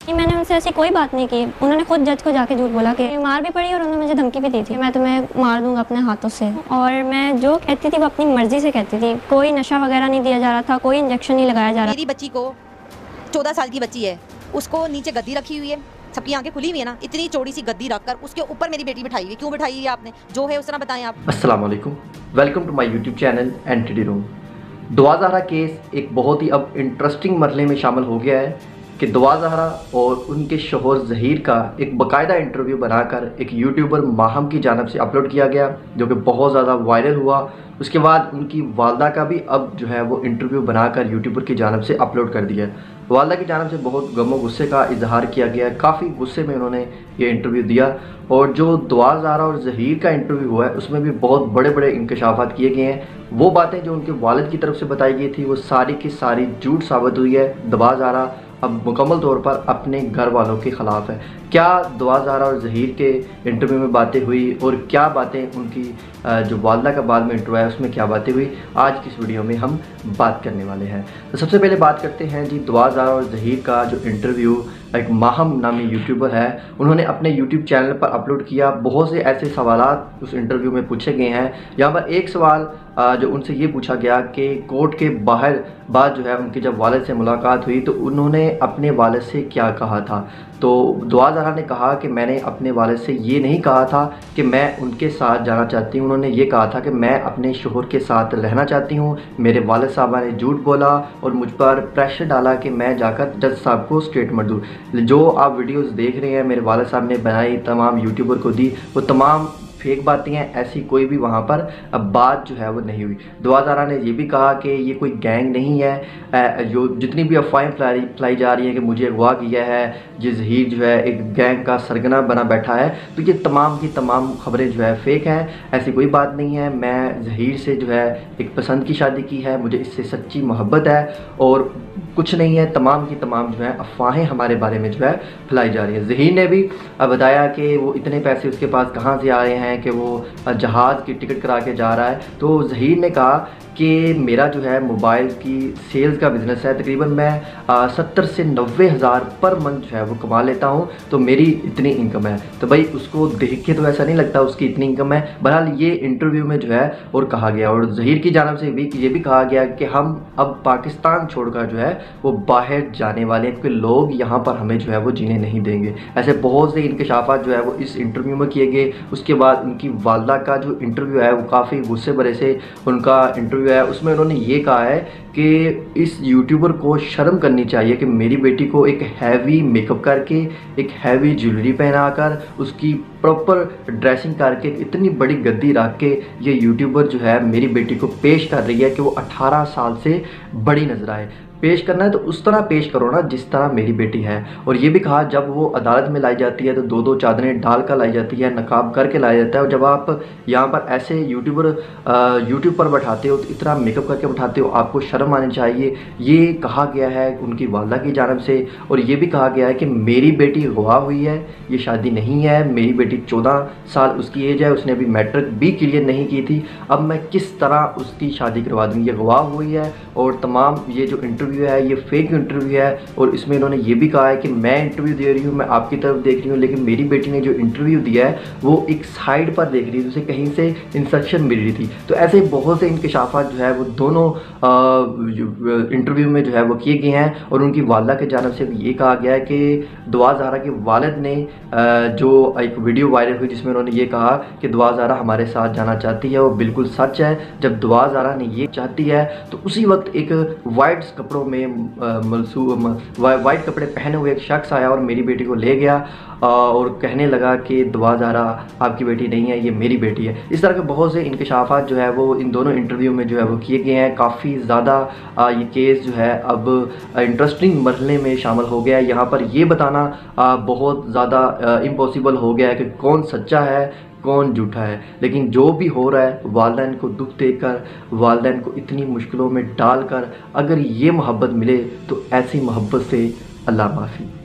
नहीं, मैंने उनसे ऐसी कोई बात नहीं की। उन्होंने खुद जज को जाके झूठ बोला कि मार भी पड़ी और उन्होंने मुझे धमकी भी दी थी, मैं तुम्हें मार दूंगा अपने हाथों से। और मैं जो कहती थी वो अपनी मर्जी से कहती थी। कोई नशा वगैरह नहीं दिया जा रहा था, कोई इंजेक्शन नहीं लगाया जा रहा। मेरी बच्ची को 14 साल की बच्ची है, उसको नीचे गद्दी रखी हुई है, सबकी आंखें खुली हुई है ना, इतनी चौड़ी सी गद्दी रखकर उसके ऊपर मेरी बेटी बिठाई हुई। क्यों बिठाई हुई है आपने? जो है उस तरह बताएं आप। अस्सलाम वालेकुम, welcome to my YouTube channel entity room. Dua Zahra case एक बहुत ही अब इंटरेस्टिंग मरहले में शामिल हो गया है कि दुआ ज़हरा और उनके शोहर ज़हीर का एक बाकायदा इंटरव्यू बनाकर एक यूट्यूबर माहम की जानिब से अपलोड किया गया, जो कि बहुत ज़्यादा वायरल हुआ। उसके बाद उनकी वालदा का भी अब जो है वो इंटरव्यू बनाकर यूट्यूबर की जानिब से अपलोड कर दिया। वालदा की जानिब से बहुत गम गुस्से का इजहार किया गया, काफ़ी गुस्से में उन्होंने ये इंटरव्यू दिया। और जो दुआ ज़हरा और ज़हीर का इंटरव्यू हुआ है उसमें भी बहुत बड़े बड़े इंकशाफात किए गए हैं। वो बातें जो उनके वालिद की तरफ से बताई गई थी वो सारी की सारी झूठ साबित हुई है। दुआ ज़हरा अब मुकम्मल तौर पर अपने घर वालों के ख़िलाफ़ है। क्या दुआ ज़हरा और ज़हीर के इंटरव्यू में बातें हुई और क्या बातें उनकी जो वालदा का बाद में इंटरव्यू है उसमें क्या बातें हुई, आज की इस वीडियो में हम बात करने वाले हैं। तो सबसे पहले बात करते हैं जी दुआ ज़हरा और ज़हीर का जो इंटरव्यू एक माहम नामी यूट्यूबर है उन्होंने अपने यूट्यूब चैनल पर अपलोड किया। बहुत से ऐसे सवालात उस इंटरव्यू में पूछे गए हैं। यहाँ पर एक सवाल जो उनसे ये पूछा गया कि कोर्ट के बाहर बाद जो है उनकी जब वालिद से मुलाकात हुई तो उन्होंने अपने वालिद से क्या कहा था। तो दुआ ज़हरा ने कहा कि मैंने अपने वालिद से ये नहीं कहा था कि मैं उनके साथ जाना चाहती हूँ, उन्होंने ये कहा था कि मैं अपने शोहर के साथ रहना चाहती हूँ। मेरे वालिद साहबा ने झूठ बोला और मुझ पर प्रेशर डाला कि मैं जाकर जज साहब को स्टेटमेंट दूँ। जो आप वीडियोस देख रहे हैं मेरे वालिद साहब ने बनाई, तमाम यूट्यूबर को दी, वो तमाम फेक बातें हैं। ऐसी कोई भी वहाँ पर बात जो है वो नहीं हुई। दुआ ज़हरा ने ये भी कहा कि ये कोई गैंग नहीं है, जो जितनी भी अफवाहें फैलाई जा रही हैं कि मुझे अगवा किया है, ये ज़हीर जो है एक गैंग का सरगना बना बैठा है, तो ये तमाम की तमाम खबरें जो है फेक हैं। ऐसी कोई बात नहीं है। मैं ज़हीर से जो है एक पसंद की शादी की है, मुझे इससे सच्ची मोहब्बत है और कुछ नहीं है। तमाम की तमाम जो है अफवाहें हमारे बारे में जो है फैलाई जा रही है। ज़हीर ने भी बताया कि वो इतने पैसे उसके पास कहाँ से आ रहे हैं कि वो जहाज़ की टिकट करा के जा रहा है। तो ज़हीर ने कहा कि मेरा जो है मोबाइल की सेल्स का बिज़नेस है, तकरीबन मैं 70 से 90 हज़ार पर मंथ जो है वो कमा लेता हूँ, तो मेरी इतनी इनकम है। तो भाई उसको देख के तो ऐसा नहीं लगता उसकी इतनी इनकम है। बहरहाल ये इंटरव्यू में जो है और कहा गया, और ज़हीर की जानिब से भी ये भी कहा गया कि हम अब पाकिस्तान छोड़कर जो है वो बाहर जाने वाले हैं, क्योंकि लोग यहाँ पर हमें जो है वो जीने नहीं देंगे। ऐसे बहुत से इंकशाफात जो है वो इस इंटरव्यू में किए गए। उसके बाद उनकी वालदा का जो इंटरव्यू है वो काफ़ी गुस्से भरे से उनका इंटरव्यू है। उसमें उन्होंने ये कहा है कि इस यूट्यूबर को शर्म करनी चाहिए कि मेरी बेटी को एक हैवी मेकअप करके, एक हैवी ज्वेलरी पहनाकर, उसकी प्रॉपर ड्रेसिंग करके, इतनी बड़ी गद्दी रख के ये यूट्यूबर जो है मेरी बेटी को पेश कर रही है कि वो 18 साल से बड़ी नजर आए। पेश करना है तो उस तरह पेश करो ना जिस तरह मेरी बेटी है। और ये भी कहा जब वो अदालत में लाई जाती है तो दो दो चादरें डाल कर लाई जाती है, नकाब करके लाया जाता है। और जब आप यहाँ पर ऐसे यूट्यूबर यूट्यूब पर बैठाते हो तो इतना मेकअप करके बैठाते हो, आपको शर्म आनी चाहिए। ये कहा गया है उनकी वालदा की जानिब से। और ये भी कहा गया है कि मेरी बेटी गवाह हुई है, ये शादी नहीं है। मेरी बेटी 14 साल उसकी एज है, उसने अभी मैट्रिक भी क्लियर नहीं की थी। अब मैं किस तरह उसकी शादी करवा दूँ, ये गवाह हुई है। और तमाम ये जो इंटरव्यू है ये फेक इंटरव्यू है। और इसमें इन्होंने ये भी कहा है कि मैं इंटरव्यू दे रही हूँ, मैं आपकी तरफ देख रही हूँ, लेकिन मेरी बेटी ने जो इंटरव्यू दिया है वो एक साइड पर देख रही थी, उसे कहीं से इंस्ट्रक्शन मिल रही थी। तो ऐसे बहुत से इंकशाफात जो है वो दोनों इंटरव्यू में जो है वो किए गए हैं। और उनकी वालदा के जानिब से भी ये कहा गया है कि दुआ ज़हरा के वालिद ने जो एक वीडियो वायरल हुई जिसमें उन्होंने ये कहा कि दुआ ज़हरा हमारे साथ जाना चाहती है, वो बिल्कुल सच है। जब दुआ ज़हरा ने ये चाहती है तो उसी वक्त एक वाइट कपड़ों में वाइट कपड़े पहने हुए एक शख्स आया और मेरी बेटी को ले गया और कहने लगा कि दुआ ज़हरा आपकी बेटी नहीं है, ये मेरी बेटी है। इस तरह के बहुत से इंकशाफात जो है वो इन दोनों इंटरव्यू में जो है वो किए गए हैं। काफ़ी ज़्यादा ये केस जो है अब इंटरेस्टिंग मरहले में शामिल हो गया है। यहाँ पर ये बताना बहुत ज़्यादा इम्पॉसिबल हो गया है कि कौन सच्चा है कौन झूठा है। लेकिन जो भी हो रहा है वालिदैन को दुख देकर, वालिदैन को इतनी मुश्किलों में डालकर अगर ये मोहब्बत मिले तो ऐसी मोहब्बत से अल्लाह माफ़ी।